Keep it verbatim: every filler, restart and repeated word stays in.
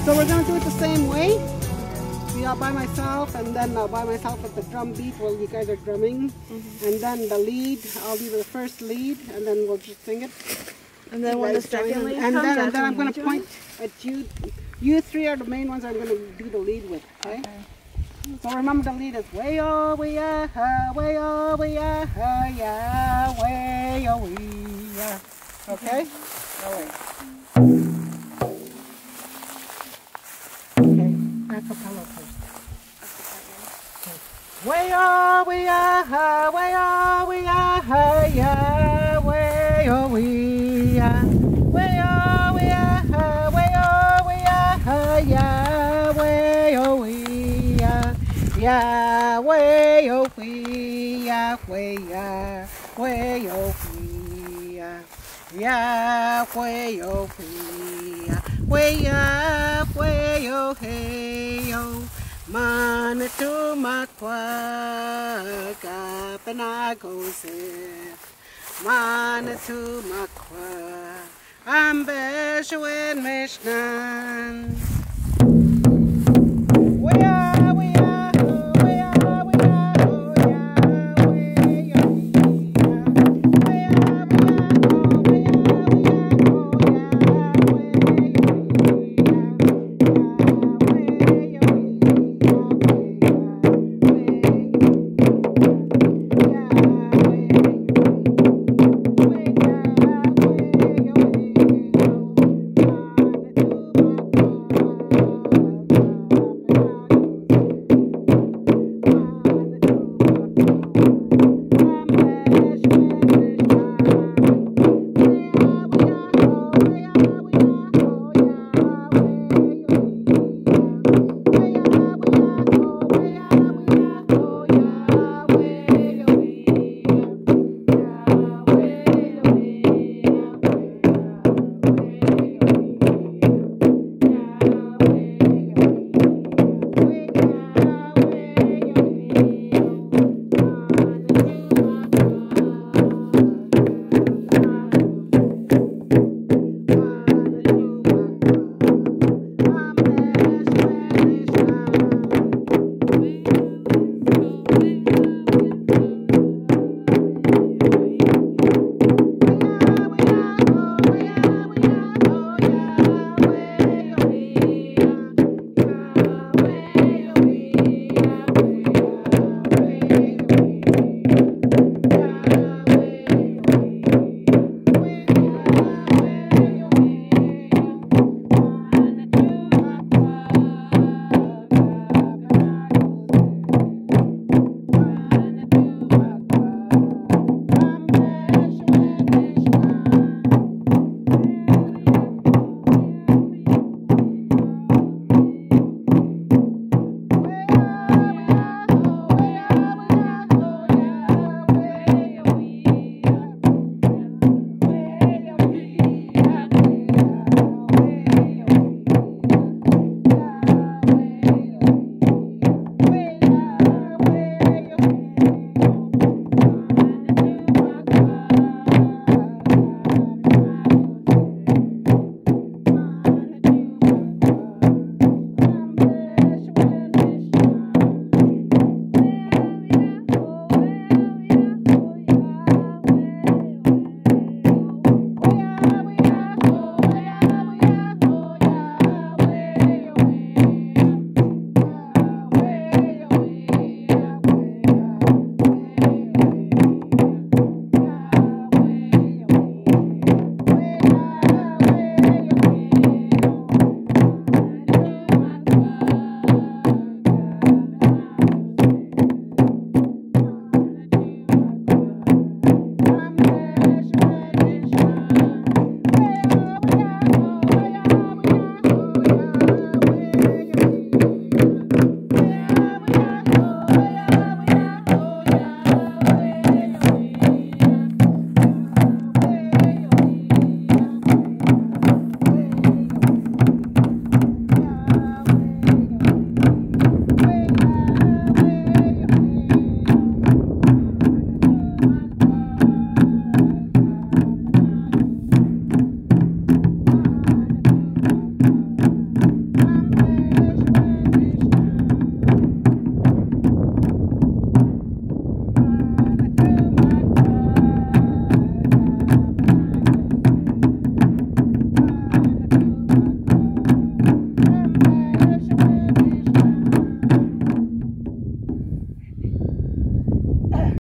So we're going to do it the same way. We are by myself, and then uh, by myself with the drum beat while you guys are drumming. Mm-hmm. And then the lead, I'll do the first lead, and then we'll just sing it. And then when the second lead and comes, then, and then I'm going to to point at you. You three are the main ones I'm going to do the lead with, okay? Okay. So remember the lead is way oh we ah ha, way oh we ah ha, yeah, way oh we ah. Okay? All right. Okay, acapella first. Way oh we ah ha, way oh we ah ha, yeah, way oh we ah. Way oh we ah ha, way oh we ah ha, yeah, way oh we ah. Yahweh, oh, we, Yahweh, Yahweh, oh, we, Yahweh, oh, we, Yahweh, Yahweh, oh, hey, oh, Manitou, Makwa, Gapanagosef, Manitou, Makwa, Ambeshuin, Mishnan.